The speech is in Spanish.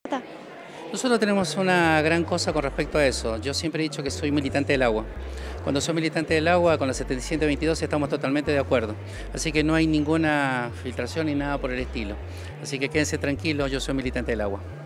está. Nosotros tenemos una gran cosa con respecto a eso. Yo siempre he dicho que soy militante del agua. Cuando soy militante del agua, con la 7722 estamos totalmente de acuerdo. Así que no hay ninguna filtración ni nada por el estilo. Así que quédense tranquilos, yo soy militante del agua.